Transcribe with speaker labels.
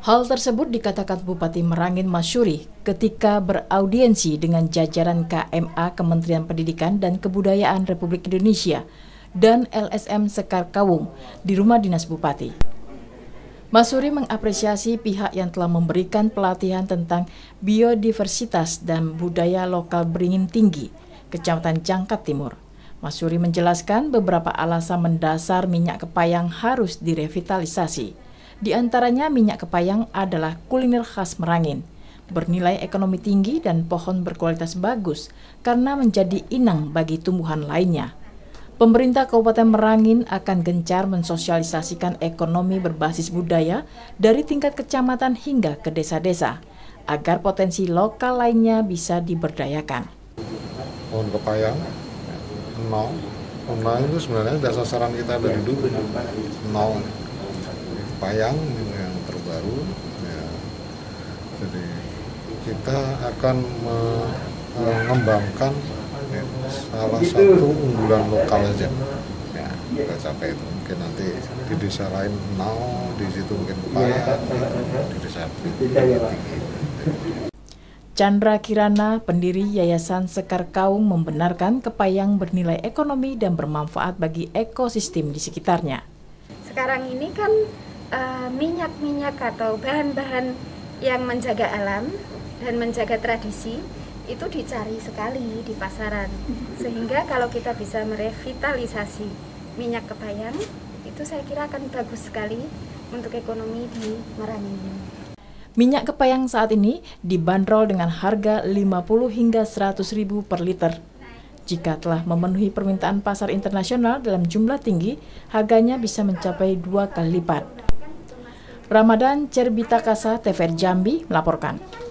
Speaker 1: Hal tersebut dikatakan Bupati Merangin Masyuri ketika beraudiensi dengan jajaran KMA Kementerian Pendidikan dan Kebudayaan Republik Indonesia dan LSM Sekar Kawung di rumah dinas Bupati. Masyuri mengapresiasi pihak yang telah memberikan pelatihan tentang biodiversitas dan budaya lokal Beringin Tinggi, Kecamatan Jangkat Timur. Masyuri menjelaskan beberapa alasan mendasar minyak kepayang harus direvitalisasi. Di antaranya minyak kepayang adalah kuliner khas Merangin, bernilai ekonomi tinggi dan pohon berkualitas bagus karena menjadi inang bagi tumbuhan lainnya. Pemerintah Kabupaten Merangin akan gencar mensosialisasikan ekonomi berbasis budaya dari tingkat kecamatan hingga ke desa-desa, agar potensi lokal lainnya bisa diberdayakan.
Speaker 2: Pohon kepayang, nol itu sebenarnya dasar sasaran kita dari dulu, nol. Kepayang yang terbaru, ya. Jadi kita akan mengembangkan salah satu unggulan lokal aja. Ya, kita capai itu. Mungkin nanti di desa lain di situ mungkin kepayang, di desa tinggi.
Speaker 1: Chandra Kirana, pendiri Yayasan Sekar Kawung, membenarkan kepayang bernilai ekonomi dan bermanfaat bagi ekosistem di sekitarnya.
Speaker 3: Sekarang ini kan minyak-minyak atau bahan-bahan yang menjaga alam dan menjaga tradisi itu dicari sekali di pasaran, sehingga kalau kita bisa merevitalisasi minyak kepayang itu saya kira akan bagus sekali untuk ekonomi di Merangin.
Speaker 1: Minyak kepayang saat ini dibanderol dengan harga 50 hingga 100.000 per liter. Jika telah memenuhi permintaan pasar internasional dalam jumlah tinggi, harganya bisa mencapai 2 kali lipat. Ramadan Cerbitakasa, TVRI Jambi melaporkan.